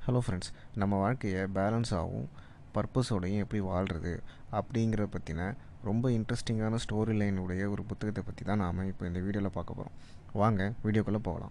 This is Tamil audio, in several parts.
ஹலோ ஃப்ரெண்ட்ஸ், நம்ம வாழ்க்கையை பேலன்ஸாகவும் பர்பஸோடையும் எப்படி வாழ்கிறது அப்படிங்கிறத பற்றின ரொம்ப இன்ட்ரெஸ்டிங்கான ஸ்டோரி லைனுடைய ஒரு புத்தகத்தை பற்றி தான் நாம் இப்போ இந்த வீடியோவில் பார்க்க போகிறோம். வாங்க வீடியோக்குள்ளே போகலாம்.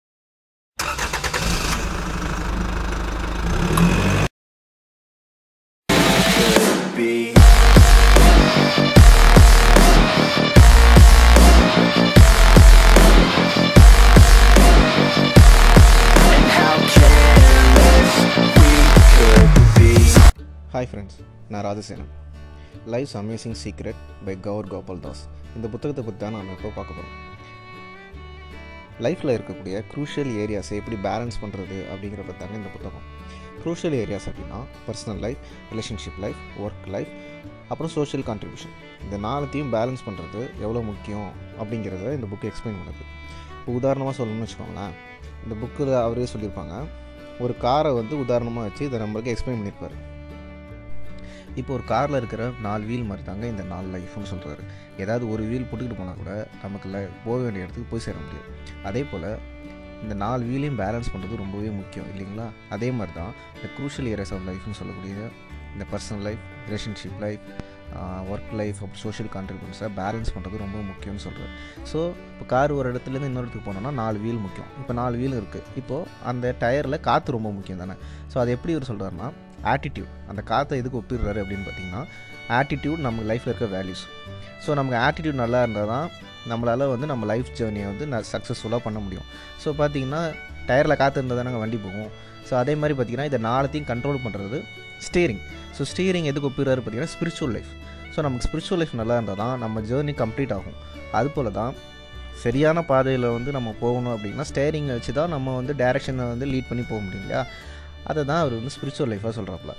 ஹாய் ஃப்ரெண்ட்ஸ், நான் Rajasenan. Life's amazing secret by Gaur Gopal Das. இந்த புத்தகத்தை பற்றி தான் நாம் இப்போ பார்க்க போகிறோம். லைஃப்பில் இருக்கக்கூடிய க்ரூஷியல் ஏரியாஸை எப்படி பேலன்ஸ் பண்ணுறது அப்படிங்கிற பற்றி இந்த புத்தகம். க்ரூஷியல் ஏரியாஸ் அப்படின்னா personal life, relationship life, work life, அப்புறம் சோஷியல் கான்ட்ரிபியூஷன். இந்த நாலத்தையும் பேலன்ஸ் பண்ணுறது எவ்வளோ முக்கியம் அப்படிங்கிறத இந்த புக்கு எக்ஸ்பிளைன் பண்ணுது. இப்போ உதாரணமாக சொல்லணும்னு வச்சுக்கோங்களேன், இந்த புக்கில் அவரே சொல்லியிருப்பாங்க, ஒரு காரை உதாரணமாக வச்சு இதை நம்மளுக்கு எக்ஸ்பிளைன் பண்ணியிருப்பார். இப்போ ஒரு காரில் இருக்கிற 4 வீல் மாதிரி தாங்க இந்த 4 லைஃப்னு சொல்கிறாரு. ஏதாவது ஒரு வீல் போட்டுக்கிட்டு போனால் கூட நமக்கு போக வேண்டிய இடத்துக்கு போய் சேர முடியும். அதே போல் இந்த 4 வீலையும் பேலன்ஸ் பண்ணுறது ரொம்பவே முக்கியம் இல்லைங்களா? அதே மாதிரி தான் இந்த க்ரூஷியல் ஏரியாஸ் ஆஃப் லைஃப்னு சொல்லக்கூடிய இந்த personal life, relationship life, work life, அப்புறம் சோஷியல் கான்ட்ரிபியூஷன்ஸை பேலன்ஸ் பண்ணுறது ரொம்ப முக்கியம்னு சொல்கிறார். ஸோ இப்போ கார் ஒரு இடத்துலேருந்து இன்னொரு இடத்துக்கு போனோம்னா 4 வீல் முக்கியம். இப்போ 4 வீல் இருக்குது. இப்போது அந்த டயரில் காற்று ரொம்ப முக்கியம் தானே. ஸோ அது எப்படி இவர் சொல்கிறாருன்னா, ஆட்டிடியூட், அந்த காற்றை எதுக்கு ஒப்பிடுறாரு அப்படின்னு பார்த்தீங்கன்னா, ஆட்டிடியூட் நம்ம லைஃப்பில் இருக்க வேல்யூஸ். ஸோ நமக்கு ஆட்டிடியூட் நல்லா இருந்தால் தான் நம்மளால் நம்ம லைஃப் ஜேர்னியை சக்ஸஸ்ஃபுல்லாக பண்ண முடியும். ஸோ பார்த்திங்கன்னா டயரில் காற்று இருந்தால் தானே வண்டி போகும். ஸோ அதே மாதிரி பார்த்திங்கன்னா இதை 4த்தையும் கண்ட்ரோல் பண்ணுறது ஸ்டீரிங். ஸோ ஸ்டீரிங் எதுக்கு ஒப்பிடுறாரு பார்த்திங்கன்னா, ஸ்பிரிச்சுவல் லைஃப். ஸோ நமக்கு ஸ்பிரிச்சுவல் லைஃப் நல்லா இருந்தால் தான் நம்ம ஜேர்னி கம்ப்ளீட் ஆகும். அதுபோல் தான் சரியான பாதையில் நம்ம போகணும் அப்படின்னா ஸ்டேரிங்கை வச்சு தான் நம்ம டைரெக்ஷனை லீட் பண்ணி போக முடியும் இல்லையா? அதை தான் அவர் ஸ்பிரிச்சுவல் லைஃபாக சொல்கிறாப்புல.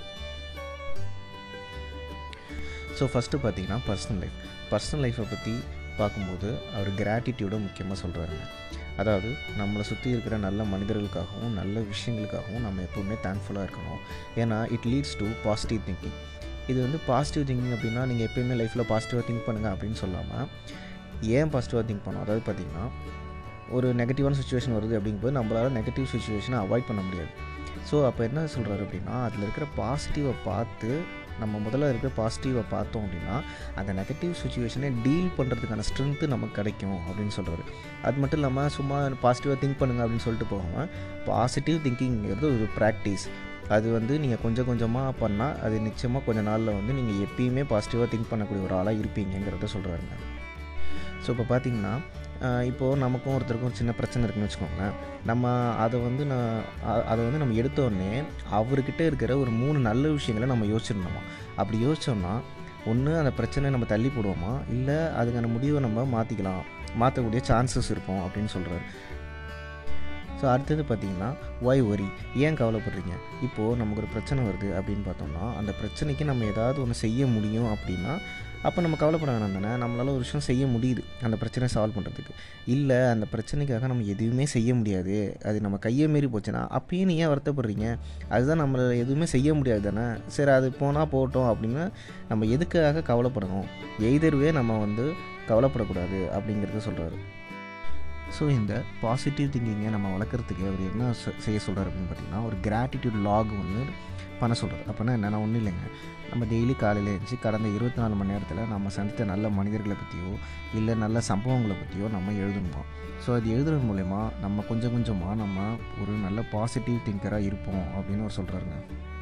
ஸோ ஃபஸ்ட்டு பார்த்திங்கன்னா பர்சனல் லைஃப்பை பற்றி பார்க்கும்போது அவர் கிராட்டிடியூடை முக்கியமாக சொல்கிறாருங்க. அதாவது நம்மளை சுற்றி இருக்கிற நல்ல மனிதர்களுக்காகவும் நல்ல விஷயங்களுக்காகவும் நம்ம எப்போவுமே தேங்க்ஃபுல்லாக இருக்கணும். ஏன்னா it leads to positive thinking. இது பாசிட்டிவ் திங்கிங் அப்படின்னா நீங்கள் எப்போயுமே லைஃப்பில் பாசிட்டிவாக திங்க் பண்ணுங்கள் அப்படின்னு சொல்லாமல், ஏன் பாசிட்டிவாக திங்க் பண்ணணும்? அதாவது பார்த்திங்கன்னா ஒரு நெகட்டிவான சுச்சுவேஷன் வருது அப்படிங்கும்போது நம்மளால் நெகட்டிவ் சுச்சுவேஷனை அவாய்ட் பண்ண முடியாது. ஸோ அப்போ என்ன சொல்கிறாரு அப்படின்னா, அதில் இருக்கிற பாசிட்டிவை பார்த்து நம்ம முதல்ல இருக்கிற பாசிட்டிவை பார்த்தோம் அப்படின்னா அந்த நெகட்டிவ் சுச்சுவேஷனை டீல் பண்ணுறதுக்கான ஸ்ட்ரென்த்து நமக்கு கிடைக்கும் அப்படின்னு சொல்கிறாரு. அது மட்டும் இல்லாமல் சும்மா பாசிட்டிவாக திங்க் பண்ணுங்கள் அப்படின்னு சொல்லிட்டு போகாமல், பாசிட்டிவ் திங்கிங்கிறது ஒரு ப்ராக்டிஸ். அது நீங்கள் கொஞ்சம் கொஞ்சமாக பண்ணால் அது நிச்சயமாக கொஞ்சம் நாளில் நீங்கள் எப்பயுமே பாசிட்டிவாக திங்க் பண்ணக்கூடிய ஒரு ஆளாக இருப்பீங்கிறத சொல்கிறாருங்க. ஸோ இப்போ பார்த்திங்கன்னா, இப்போது நமக்கும் ஒருத்தருக்கும் சின்ன பிரச்சனை இருக்குன்னு வச்சுக்கோங்களேன். நம்ம அதை நம்ம எடுத்தோடனே அவர்கிட்ட இருக்கிற ஒரு 3 நல்ல விஷயங்களை நம்ம யோசிச்சிருந்தோமா. அப்படி யோசித்தோம்னா ஒன்று அந்த பிரச்சனையை நம்ம தள்ளி போடுவோமா, இல்லை அதுக்கான முடிவை நம்ம மாற்றக்கூடிய சான்சஸ் இருக்கும் அப்படின்னு சொல்கிறாரு. ஸோ அடுத்தது பார்த்திங்கன்னா, ஒய் ஒரி, ஏன் கவலைப்படுறீங்க? இப்போது நமக்கு ஒரு பிரச்சனை வருது அப்படின்னு பார்த்தோம்னா அந்த பிரச்சனைக்கு நம்ம ஏதாவது ஒன்று செய்ய முடியும் அப்படின்னா அப்போ நம்ம கவலைப்பட வேணாம் தானே. நம்மளால் ஒரு விஷயம் செய்ய முடியுது அந்த பிரச்சனையை சால்வ் பண்ணுறதுக்கு. இல்லை அந்த பிரச்சனைக்காக நம்ம எதுவுமே செய்ய முடியாது, அது நம்ம கையை மீறி போச்சுன்னா அப்பயும் நீ ஏன் வருத்தப்படுறீங்க? அதுதான் நம்மளால் எதுவுமே செய்ய முடியாது தானே. சரி அது போனால் போகட்டும் அப்படின்னு நம்ம எதுக்காக கவலைப்படணும்? எய்தர்வே நம்ம கவலைப்படக்கூடாது அப்படிங்கிறத சொல்கிறாரு. ஸோ இந்த பாசிட்டிவ் திங்கிங்கை நம்ம வளர்க்குறதுக்கு அவர் என்ன செய்ய சொல்கிறார் அப்படின்னு பார்த்திங்கன்னா, ஒரு கிராட்டிடியூட் லாக் பண்ண சொல்கிறார். அப்படின்னா என்னென்னா ஒன்றும் இல்லைங்க, நம்ம டெய்லி காலையில் எழுந்துச்சு கடந்த 24 மணி நேரத்தில் நம்ம சந்தித்த நல்ல மனிதர்களை பற்றியோ இல்லை நல்ல சம்பவங்களை பற்றியோ நம்ம எழுதணுமா. ஸோ அது எழுதுறது மூலயமா நம்ம கொஞ்சம் கொஞ்சமாக நம்ம ஒரு நல்ல பாசிட்டிவ் திங்கராக இருப்போம் அப்படின்னு அவர் சொல்கிறாருங்க.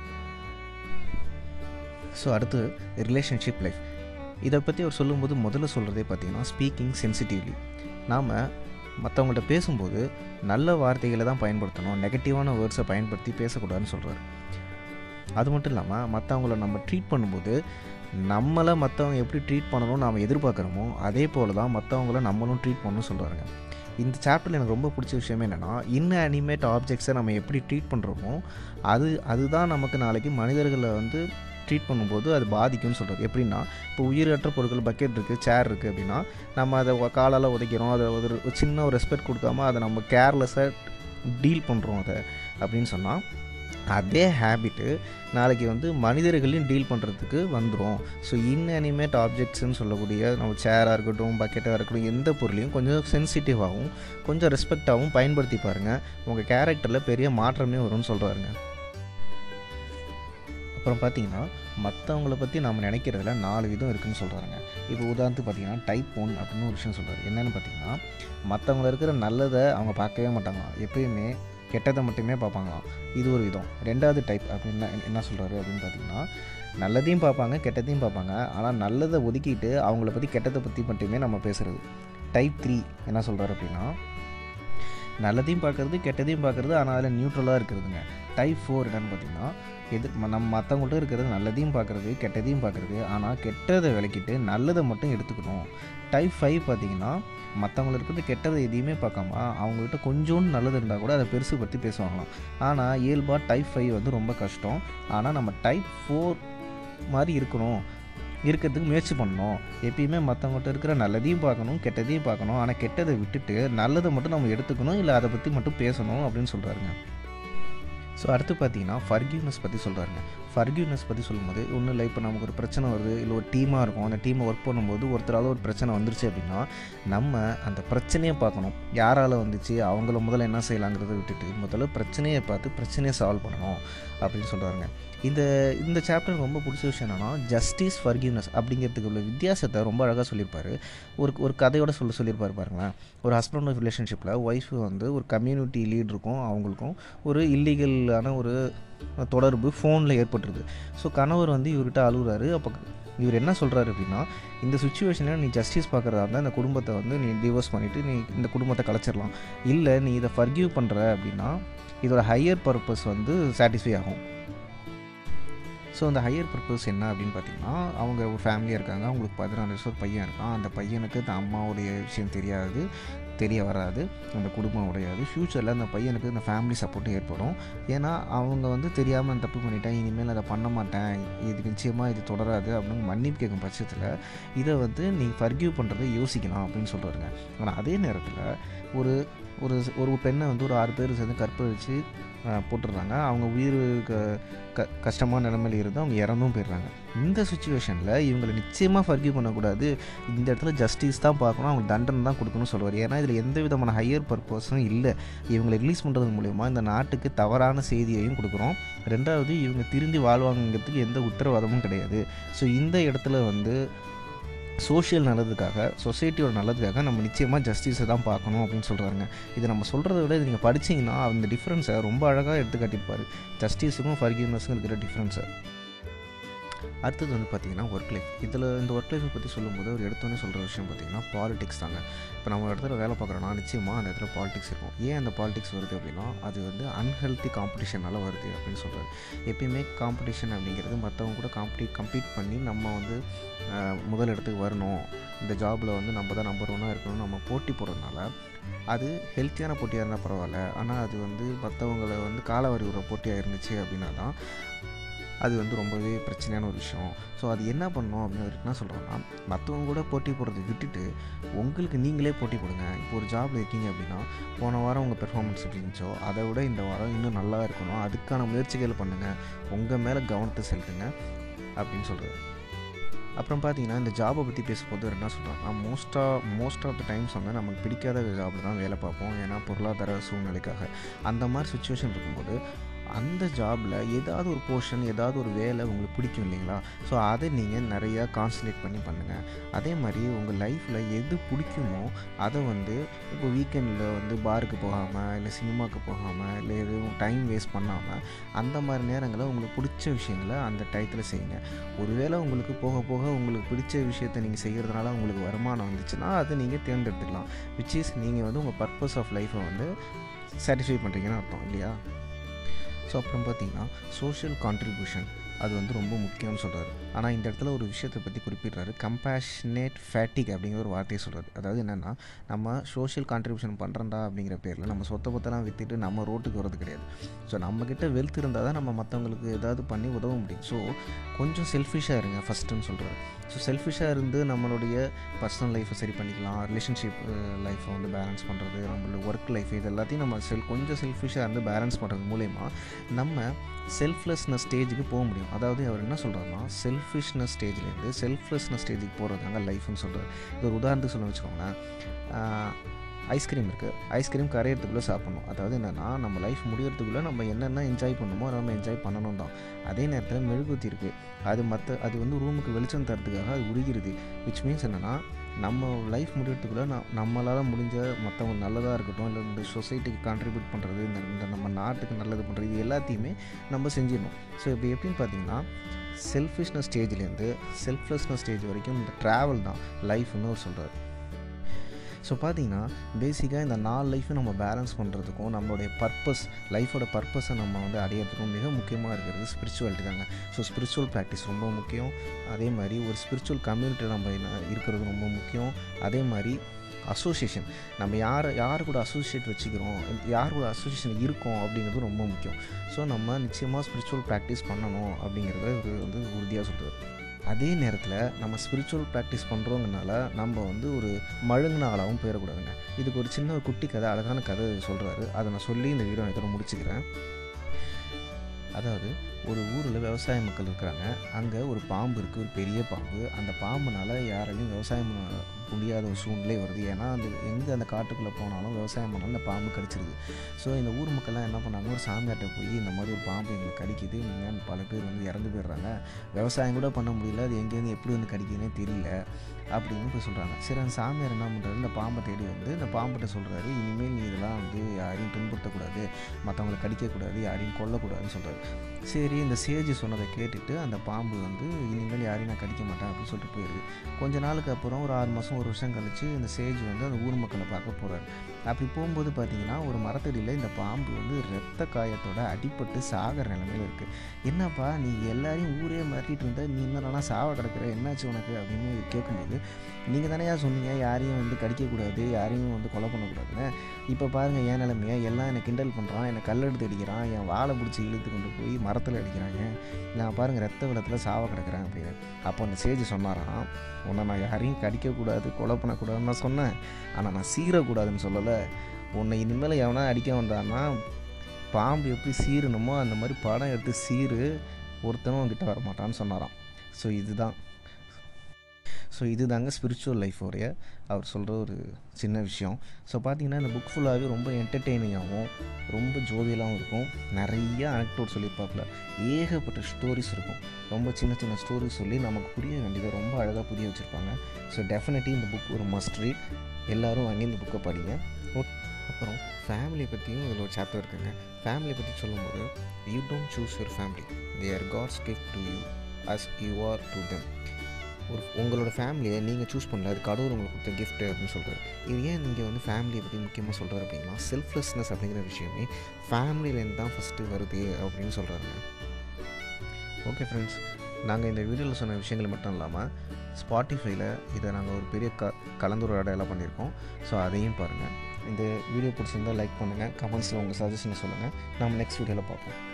ஸோ அடுத்து ரிலேஷன்ஷிப் லைஃப். இதை பற்றி அவர் சொல்லும்போது முதல்ல சொல்கிறதே பார்த்திங்கன்னா, ஸ்பீக்கிங் சென்சிட்டிவ்லி. நாம் மற்றவங்கள்ட்ட பேசும்போது நல்ல வார்த்தைகளை தான் பயன்படுத்தணும், நெகட்டிவான வேர்ட்ஸை பயன்படுத்தி பேசக்கூடாதுன்னு சொல்கிறாரு. அது மட்டும் இல்லாமல் மற்றவங்கள நம்ம ட்ரீட் பண்ணும்போது நம்மளை மற்றவங்க எப்படி ட்ரீட் பண்ணணும்னு நாம் எதிர்பார்க்குறோமோ அதே போல் தான் மற்றவங்கள நம்மளும் ட்ரீட் பண்ணணும்னு சொல்கிறாங்க. இந்த சாப்டரில் எனக்கு ரொம்ப பிடிச்ச விஷயமே என்னென்னா, இன்அனிமேட் ஆப்ஜெக்ட்ஸை நம்ம எப்படி ட்ரீட் பண்ணுறோமோ அதுதான் நமக்கு நாளைக்கு மனிதர்களை ட்ரீட் பண்ணும்போது அது பாதிக்கும்னு சொல்கிறது. எப்படின்னா, இப்போ உயிரற்ற பொருட்கள் பக்கெட் இருக்குது, சேர் இருக்குது அப்படின்னா நம்ம அதை காலால் உதைக்கிறோம், அதை ஒரு சின்ன ஒரு ரெஸ்பெக்ட் கொடுக்காம அதை நம்ம கேர்லெஸ்ஸாக டீல் பண்ணுறோம் அதை அப்படின்னு சொன்னால், அதே ஹேபிட்டு நாளைக்கு மனிதர்களையும் டீல் பண்ணுறதுக்கு வந்துடும். ஸோ இன்அனிமேட் ஆப்ஜெக்ட்ஸ்ன்னு சொல்லக்கூடிய நம்ம சேராக இருக்கட்டும், பக்கெட்டாக இருக்கட்டும், எந்த பொருளையும் கொஞ்சம் சென்சிட்டிவாகவும் கொஞ்சம் ரெஸ்பெக்டாகவும் பயன்படுத்தி பாருங்கள். உங்கள் கேரக்டரில் பெரிய மாற்றமே வரும்னு சொல்கிறாருங்க. அப்புறம் பார்த்தீங்கன்னா, மற்றவங்கள பற்றி நம்ம நினைக்கிறதுல 4 விதம் இருக்குதுன்னு சொல்கிறாங்க. இப்போ உதாரணத்துக்கு பார்த்தீங்கன்னா, டைப் 1 அப்படின்னு ஒரு விஷயம் சொல்கிறாரு. என்னென்னு பார்த்தீங்கன்னா, மற்றவங்கள இருக்கிற நல்லதை அவங்க பார்க்கவே மாட்டாங்களாம். எப்பயுமே கெட்டதை மட்டுமே பார்ப்பாங்களாம். இது ஒரு விதம். 2வது டைப் அப்படின்னா என்ன சொல்கிறாரு அப்படின்னு பார்த்தீங்கன்னா, நல்லதையும் பார்ப்பாங்க, கெட்டதையும் பார்ப்பாங்க. ஆனால் நல்லதை ஒதுக்கிட்டு அவங்கள பற்றி கெட்டதை பற்றி மட்டுமே நம்ம பேசுகிறது. டைப் 3 என்ன சொல்கிறாரு அப்படின்னா, நல்லதையும் பார்க்குறது, கெட்டதையும் பார்க்குறது, ஆனால் அதில் நியூட்ரலாக இருக்கிறதுங்க. டைப் 4 என்னென்னு பார்த்தீங்கன்னா, நம்ம மற்றவங்கள்ட்ட இருக்கிறது நல்லதையும் பார்க்குறது, கெட்டதையும் பார்க்குறது, ஆனால் கெட்டதை விலக்கிட்டு நல்லதை மட்டும் எடுத்துக்கணும். டைப் 5 பார்த்தீங்கன்னா, மற்றவங்கள இருக்கிறது கெட்டதை எதையுமே பார்க்காம அவங்ககிட்ட கொஞ்சோண்டு நல்லது இருந்தால் கூட அதை பெருசு பற்றி பேசுவாங்களாம். ஆனால் இயல்பாக டைப் 5 வந்து ரொம்ப கஷ்டம். ஆனால் நம்ம டைப் 4 மாதிரி இருக்கிறதுக்கு முயற்சி பண்ணணும். எப்பயுமே மற்றவங்கள்ட்ட இருக்கிற நல்லதையும் பார்க்கணும், கெட்டதையும் பார்க்கணும். ஆனால் கெட்டதை விட்டுட்டு நல்லதை மட்டும் நம்ம எடுத்துக்கணும், இல்லை அதை பற்றி மட்டும் பேசணும் அப்படின்னு சொல்கிறாருங்க. ஸோ அடுத்து பார்த்தீங்கன்னா, ஃபர்கிவ்னஸ் பற்றி சொல்கிறாருங்க. ஃபர்கிவ்னஸ் பற்றி சொல்லும்போது ஒன்றும் இல்லை, இப்போ நமக்கு ஒரு பிரச்சனை வருது, இல்லை ஒரு டீமாக இருக்கும், அந்த டீமை ஒர்க் பண்ணும்போது ஒருத்தரால் ஒரு பிரச்சனை வந்துருச்சு அப்படின்னா, நம்ம அந்த பிரச்சனையை பார்க்கணும். யாரால் வந்துச்சு, அவங்கள முதல்ல என்ன செய்யலாங்கிறத விட்டுட்டு முதல்ல பிரச்சனையை பார்த்து பிரச்சனையை சால்வ் பண்ணணும் அப்படின்னு சொல்கிறாருங்க. இந்த சாப்டர் ரொம்ப பிடிச்ச விஷயம் என்னென்னா, ஜஸ்டிஸ் ஃபர்கிவ்னஸ் அப்படிங்கிறதுக்கு உள்ள வித்தியாசத்தை ரொம்ப அழகாக சொல்லியிருப்பார். ஒரு கதையோட சொல்லியிருப்பார் பாருங்களேன். ஒரு ஹஸ்பண்ட் ஒய்ஃப் ரிலேஷன்ஷிப்பில் ஒய்ஃபு வந்து ஒரு கம்யூனிட்டி லீட் இருக்கும், அவங்களுக்கும் ஒரு இல்லீகலான ஒரு தொடர்பு ஃபோனில் ஏற்பட்டுருது. ஸோ கணவர் வந்து இவர்கிட்ட அழுகுறாரு. அப்போ இவர் என்ன சொல்கிறாரு அப்படின்னா, இந்த சுச்சுவேஷனில் நீ ஜஸ்டிஸ் பார்க்குறதா இருந்தால் இந்த குடும்பத்தை வந்து நீ டிவோர்ஸ் பண்ணிவிட்டு நீ இந்த குடும்பத்தை கலைச்சிடலாம். இல்லை நீ இதை ஃபர்கிவ் பண்ணுற அப்படின்னா இதோட ஹையர் பர்பஸ் வந்து சாட்டிஸ்ஃபை ஆகும். ஸோ அந்த ஹையர் பர்பஸ் என்ன அப்படின்னு பார்த்தீங்கன்னா, அவங்க ஒரு ஃபேமிலியாக இருக்காங்க, அவங்களுக்கு 16 வருஷம் பையன் இருக்கான். அந்த பையனுக்கு இந்த அம்மாவுடைய விஷயம் தெரிய வராது, அந்த குடும்பம் உடையாது. ஃப்யூச்சரில் அந்த பையனுக்கு இந்த ஃபேமிலி சப்போர்ட்டும் ஏற்படும். ஏன்னா அவங்க வந்து தெரியாமல் தப்பு பண்ணிட்டேன், இனிமேல் அதை பண்ண மாட்டேன், இது நிச்சயமாக இது தொடராது அப்படின்னு மன்னிப்பு கேட்கும் பட்சத்தில் இதை வந்து நீ ஃபர்கிவ் பண்ணுறதை யோசிக்கலாம் அப்படின்னு சொல்கிறாருங்க. ஆனால் அதே நேரத்தில் ஒரு ஒரு பெண்ணை வந்து ஒரு 6 பேர் சேர்ந்து கற்பழித்து போட்டுடுறாங்க. அவங்க உயிர் கஷ்டமான நிலைமையில் இருந்து அவங்க இறந்தும் போயிடுறாங்க. இந்த சுச்சுவேஷனில் இவங்களை நிச்சயமாக ஃபர்கிவ் பண்ணக்கூடாது, இந்த இடத்துல ஜஸ்டிஸ் தான் பார்க்கணும், அவங்க தண்டனை தான் கொடுக்கணும்னு சொல்லுவார். ஏன்னா இதில் எந்த விதமான ஹையர் பர்பஸும் இல்லை. இவங்களை ரிலீஸ் பண்ணுறது மூலமா இந்த நாட்டுக்கு தவறான செய்தியையும் கொடுக்குறோம். 2வது இவங்க திருந்தி வாழ்வாங்கிறதுக்கு எந்த உத்தரவாதமும் கிடையாது. ஸோ இந்த இடத்துல வந்து சோஷியல் நல்லதுக்காக, சொசைட்டியோட நல்லதுக்காக நம்ம நிச்சயமாக ஜஸ்டிஸை தான் பார்க்கணும் அப்படின்னு சொல்கிறாங்க. இதை நம்ம சொல்கிறத விட இது நீங்கள் படிச்சிங்கன்னா அந்த டிஃப்ரென்ஸை ரொம்ப அழகாக எடுத்து காட்டியிருப்பார், ஜஸ்டிஸுக்கும் ஃபர்கிவ்னஸுக்கும் இருக்கிற டிஃப்ரென்ஸை. அடுத்தது வந்து பார்த்திங்கன்னா ஒர்க் லைஃப். இந்த ஒர்க் லைஃப்பை பற்றி சொல்லும்போது அவர் எடுத்தோன்னே சொல்கிற விஷயம் பார்த்திங்கன்னா பாலிடிக்ஸ் தாங்க. இப்போ நம்ம இடத்துல வேலை பார்க்குறோன்னா நிச்சயமாக அந்த இடத்துல பாலிடிக்ஸ் இருக்கும். ஏன் அந்த பாலிடிக்ஸ் வருது அப்படின்னா, அது வந்து அன்ஹெல்த்தி காம்படிஷனால் வருது அப்படின்னு சொல்கிறாரு. எப்பயுமே காம்படிஷன் அப்படிங்கிறது மற்றவங்க கூட கம்பீட் பண்ணி நம்ம வந்து முதல் இடத்துக்கு வரணும், இந்த ஜாபில் வந்து நம்ம தான் நம்பர் 1 இருக்கணும், நம்ம போட்டி போடுறதுனால அது ஹெல்த்தியான போட்டியாக இருந்தால் பரவாயில்ல. ஆனால் அது வந்து மற்றவங்களை வந்து காலவரி விடுற போட்டியாக இருந்துச்சு அப்படின்னா தான் அது வந்து ரொம்பவே பிரச்சனையான ஒரு விஷயம். ஸோ அது என்ன பண்ணணும் அப்படின்னு அவர் என்ன சொல்கிறாங்கன்னா, மற்றவங்க கூட போட்டி போடுறதை விட்டுட்டு உங்களுக்கு நீங்களே போட்டி போடுங்க. இப்போ ஒரு ஜாபில் இருக்கீங்க அப்படின்னா, போன வாரம் உங்கள் பெர்ஃபார்மன்ஸ் எப்படி இருந்துச்சோ அதை விட இந்த வாரம் இன்னும் நல்லா இருக்கணும், அதுக்கான முயற்சிகள் பண்ணுங்கள், உங்கள் மேலே கவனத்தை செலுத்துங்க அப்படின்னு சொல்கிறார். அப்புறம் பார்த்தீங்கன்னா, இந்த ஜாபை பற்றி பேசும்போது என்ன சொல்கிறாங்கன்னா, மோஸ்ட் ஆஃப் த டைம்ஸ் வந்து நமக்கு பிடிக்காத ஜாபில் தான் வேலை பார்ப்போம். ஏன்னா பொருளாதார சூழ்நிலைக்காக. அந்த மாதிரி சுச்சுவேஷன் இருக்கும்போது அந்த ஜாபில் ஏதாவது ஒரு போர்ஷன், ஏதாவது ஒரு வேலை உங்களுக்கு பிடிக்கும் இல்லைங்களா? ஸோ அதை நீங்கள் நிறையா கான்சன்ட்ரேட் பண்ணி பண்ணுங்கள். அதே மாதிரி உங்கள் லைஃப்பில் எது பிடிக்குமோ அதை வந்து இப்போ வீக்கெண்டில் வந்து பாருக்கு போகாமல், இல்லை சினிமாவுக்கு போகாமல், இல்லை எதுவும் டைம் வேஸ்ட் பண்ணாமல் அந்த மாதிரி நேரங்களில் உங்களுக்கு பிடிச்ச விஷயங்களை அந்த டயத்தில் செய்யுங்க. ஒருவேளை உங்களுக்கு போக போக உங்களுக்கு பிடிச்ச விஷயத்தை நீங்கள் செய்கிறதுனால உங்களுக்கு வருமானம் வந்துச்சுன்னா அதை நீங்கள் தேர்ந்தெடுத்துக்கலாம். விச் இஸ் நீங்கள் வந்து உங்கள் பர்பஸ் ஆஃப் லைஃப்பை வந்து சாட்டிஸ்ஃபை பண்ணுறீங்கன்னு அர்த்தம் இல்லையா? ஸோ அப்புறம் பார்த்திங்கன்னா சோஷியல் கான்ட்ரிபியூஷன் அது வந்து ரொம்ப முக்கியம்னு சொல்கிறாரு. ஆனால் இந்த இடத்துல ஒரு விஷயத்தை பற்றி குறிப்பிட்றாரு, கம்பேஷனேட் ஃபேட்டிக் அப்படிங்கிற ஒரு வார்த்தையை சொல்கிறாரு. அதாவது என்னென்னா, நம்ம சோஷியல் கான்ட்ரிபியூஷன் பண்ணுறண்டா அப்படிங்கிற பேரில் நம்ம சொத்தெல்லாம் விற்றுட்டு நம்ம ரோட்டுக்கு வரது கிடையாது. ஸோ நம்மக்கிட்ட வெல்த் இருந்தால் தான் நம்ம மற்றவங்களுக்கு ஏதாவது பண்ணி உதவ முடியும். ஸோ கொஞ்சம் செல்ஃபிஷாக இருங்க ஃபஸ்ட்டுன்னு சொல்கிறாரு. ஸோ செல்ஃபிஷாக இருந்து நம்மளுடைய பர்சனல் லைஃப்பை சரி பண்ணிக்கலாம், ரிலேஷன்ஷிப் லைஃப்பை வந்து பேலன்ஸ் பண்ணுறது, நம்மளோட ஒர்க் லைஃப் இது எல்லாத்தையும் நம்ம கொஞ்சம் செல்ஃபிஷாக இருந்து பேலன்ஸ் பண்ணுறது மூலயமா நம்ம செல்ஃப்லெஸ்னஸ் ஸ்டேஜுக்கு போக முடியும். அதாவது அவர் என்ன சொல்கிறாருன்னா, செல்ஃபிஷ்னஸ் ஸ்டேஜ்லேருந்து செல்ஃப்லெஸ்னஸ் ஸ்டேஜுக்கு போகிறது தாங்க லைஃப்னு சொல்கிறார். இது ஒரு உதாரணத்துக்கு சொல்ல வச்சுக்கோங்களேன். ஐஸ்கிரீம் இருக்குது. ஐஸ்கிரீம் கரையிறதுக்குள்ளே சாப்பிட்ணும். அதாவது என்னென்னா நம்ம லைஃப் முடியறதுக்குள்ளே நம்ம என்னென்ன என்ஜாய் பண்ணணுமோ அதை நம்ம என்ஜாய் பண்ணணும் தான். அதே நேரத்தில் மெழுகுவர்த்தி இருக்குது. அது வந்து ரூமுக்கு வெளிச்சம் தரத்துக்காக அது உருகிறது. விச் மீன்ஸ் என்னென்னா நம்ம லைஃப் முடியறதுக்குள்ளே நம்மளால் முடிஞ்ச மற்றவங்க நல்லதாக இருக்கட்டும், இல்லை இந்த சொசைட்டிக்கு கான்ட்ரிபியூட் பண்ணுறது, இந்த நம்ம நாட்டுக்கு நல்லது பண்ணுறது, இது எல்லாத்தையுமே நம்ம செஞ்சிடணும். ஸோ இப்போ எப்படின்னு பார்த்தீங்கன்னா செல்ஃபிஷ்னஸ் ஸ்டேஜ்லேருந்து செல்ஃப்லெஸ்னஸ் ஸ்டேஜ் வரைக்கும் இந்த ட்ராவல் தான் லைஃப்னு அவர் சொல்கிறார். ஸோ பார்த்திங்கன்னா பேசிக்காக இந்த 4 லைஃப்பை நம்ம பேலன்ஸ் பண்ணுறதுக்கும் நம்மளுடைய லைஃபோட பர்பஸை நம்ம வந்து அடையிறதுக்கும் மிக முக்கியமாக இருக்கிறது ஸ்பிரிச்சுவாலிட்டி தாங்க. ஸோ ஸ்பிரிச்சுவல் ப்ராக்டிஸ் ரொம்ப முக்கியம். அதே மாதிரி ஒரு ஸ்பிரிச்சுவல் கம்யூனிட்டியில் நம்ம இருக்கிறது ரொம்ப முக்கியம். அதே மாதிரி அசோசியேஷன், நம்ம யார் கூட அசோசியேட் வச்சுக்கிறோம், யார் கூட அசோசியேஷன் இருக்கோம் அப்படிங்கிறது ரொம்ப முக்கியம். ஸோ நம்ம நிச்சயமாக ஸ்பிரிச்சுவல் ப்ராக்டிஸ் பண்ணணும் அப்படிங்கிறத இவர் வந்து உறுதியாக சொல்கிறார். அதே நேரத்தில் நம்ம ஸ்பிரிச்சுவல் ப்ராக்டிஸ் பண்ணுறோங்கனால நம்ம வந்து ஒரு மழுங்கின ஆளாகவும் போயிடக்கூடாதுங்க. இதுக்கு ஒரு சின்ன ஒரு குட்டி கதை, அழகான கதை சொல்கிறாரு. அதை நான் சொல்லி இந்த வீடியோ இதோட முடிச்சுக்கிறேன். அதாவது ஒரு ஊரில் விவசாய மக்கள் இருக்கிறாங்க. அங்கே ஒரு பாம்பு இருக்குது, ஒரு பெரிய பாம்பு. அந்த பாம்புனால் யாராலையும் விவசாயம் முடியாத ஒரு சூழ்நிலை வருது. ஏன்னா எங்கே அந்த காட்டுக்குள்ளே போனாலும் விவசாயம் பண்ணாலும் அந்த பாம்பு கடிச்சிருது. ஸோ இந்த ஊர் மக்கள்லாம் என்ன பண்ணாங்க, ஒரு சாமியார்ட்ட போய் இந்த மாதிரி ஒரு பாம்பு எங்களுக்கு கடிக்குது, நீங்கள் பல பேர் வந்து இறந்து போயிடுறாங்க, விவசாயம் கூட பண்ண முடியல, அது எங்கேருந்து எப்படி வந்து கடிக்குதுன்னே தெரியல அப்படின்னு போய் சொல்கிறாங்க. சரி, அந்த சாமியார் என்ன பண்ணுறாரு, இந்த பாம்பை தேடி வந்து இந்த பாம்புகிட்ட சொல்கிறாரு, இனிமேல் நீ இதெல்லாம் வந்து யாரையும் துன்புறுத்தக்கூடாது, மற்றவங்களை கடிக்கக்கூடாது, யாரையும் கொல்லக்கூடாதுன்னு சொல்கிறாரு. சரி, இந்த சேஜ் சொன்னதை கேட்டுட்டு அந்த பாம்பு வந்து இனிமேல் யாரையும் நான் கடிக்க மாட்டேன் அப்படின்னு சொல்லிட்டு போயிடுது. கொஞ்ச நாளுக்கு அப்புறம் ஒரு 6 மாதம் 1 வருஷம் கழித்து இந்த சேஜ் வந்து அந்த ஊர் மக்களை பார்க்க போகிறாரு. அப்படி போகும்போது பார்த்திங்கன்னா ஒரு மரத்தடியில் இந்த பாம்பு வந்து இரத்த காயத்தோட அடிபட்டு சாகிற நிலைமையில் இருக்குது. என்னப்பா நீ எல்லாரையும் ஊரே மாட்டிகிட்டு இருந்தால் நீ என்னன்னா சாவ கிடக்கிற, என்னாச்சு உனக்கு அப்படின்னு கேட்கும்போது, நீங்கள் தானேயா சொன்னீங்க யாரையும் வந்து கடிக்கக்கூடாது, யாரையும் வந்து கொலை பண்ணக்கூடாதுன்னு. இப்போ பாருங்கள் என் நிலைமையை, எல்லாம் என்னை கிண்டல் பண்ணுறான், என்னை கல்லெடுத்து அடிக்கிறான், என் வாழை பிடிச்சி இழுத்து கொண்டு போய் மரத்தில் அடிக்கிறாங்க, நான் பாருங்கள் ரத்த வெள்ளத்தில் சாவ கிடக்கிறேன் அப்படின்னு. அப்போ அந்த சேஜ் சொன்னாராம், உன்னை நான் யாரையும் கடிக்கக்கூடாது, கொலை பண்ணக்கூடாதுன்னு நான் சொன்னேன், ஆனால் நான் சீரக்கூடாதுன்னு சொல்லலை. உன்னை இனிமேல் எவனா அடிக்க வந்தான்னா பாம்பு எப்படி சீரணுமோ அந்த மாதிரி படம் எடுத்து சீரு, ஒருத்தனும் அவங்ககிட்ட வரமாட்டான்னு சொன்னாராம். ஸோ இதுதாங்க ஸ்பிரிச்சுவல் லைஃபோடைய அவர் சொல்கிற ஒரு சின்ன விஷயம். ஸோ பார்த்திங்கன்னா இந்த புக் ஃபுல்லாகவே ரொம்ப என்டர்டெய்னிங்காகவும் ரொம்ப ஜோவியலாகவும் இருக்கும். நிறைய அனெக்டோட் சொல்லியிருப்பாப்புல, ஏகப்பட்ட ஸ்டோரிஸ் இருக்கும். ரொம்ப சின்ன சின்ன ஸ்டோரிஸ் சொல்லி நமக்கு புரிய வேண்டியதை ரொம்ப அழகாக புரிய வச்சுருப்பாங்க. ஸோ டெஃபினெட்லி இந்த புக் ஒரு மஸ்ட் ரீட். எல்லோரும் வாங்கி இந்த புக்கை படிங்க. அப்புறம் ஃபேமிலியை பற்றியும் இதில் ஒரு சாப்டர் இருக்குங்க. ஃபேமிலியை பற்றி சொல்லும்போது, you don't choose your family, they are God's gift to you as you are to them. உங்களோட ஃபேமிலியை நீங்கள் சூஸ் பண்ணல, அது கடவுள் உங்களுக்கு கொடுத்த கிஃப்ட்டு அப்படின்னு சொல்கிறார். இது ஏன் இங்கே வந்து ஃபேமிலியை பற்றி முக்கியமாக சொல்கிறார் அப்படின்னா, செல்ஃப்லெஸ்னஸ் அப்படிங்கிற விஷயமே ஃபேமிலியிலேருந்து தான் ஃபஸ்ட்டு வருது அப்படின்னு சொல்கிறாருங்க. ஓகே ஃப்ரெண்ட்ஸ், நாங்கள் இந்த வீடியோவில் சொன்ன விஷயங்கள் மட்டும் இல்லாமல் ஸ்பாட்டிஃபைல இதை நாங்கள் ஒரு பெரிய கலந்துரையாடலாம் பண்ணியிருக்கோம். ஸோ அதையும் பாருங்கள். இந்த வீடியோ பிடிச்சிருந்தால் லைக் பண்ணுங்கள், கமெண்ட்ஸில் உங்கள் சஜஷனை சொல்லுங்கள். நம்ம நெக்ஸ்ட் வீடியோவில் பார்ப்போம்.